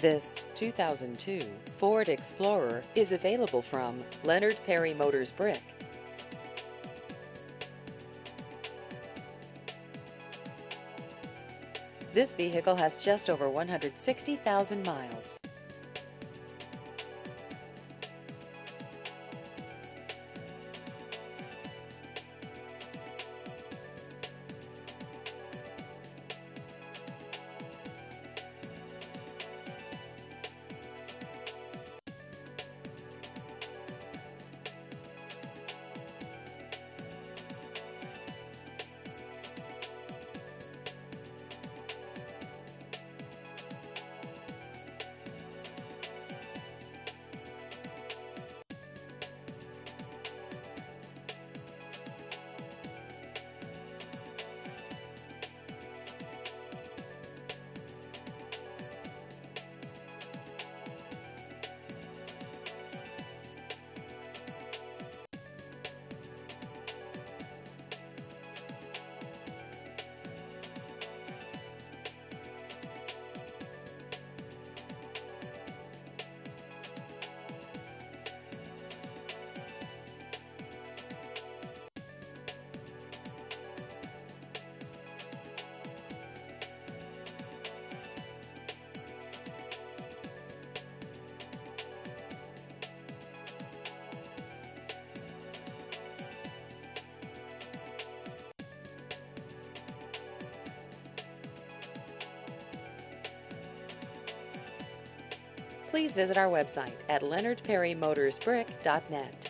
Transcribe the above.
This 2002 Ford Explorer is available from Leonard Perry Motors Brick. This vehicle has just over 160,000 miles. Please visit our website at leonardperrymotorsbrick.net.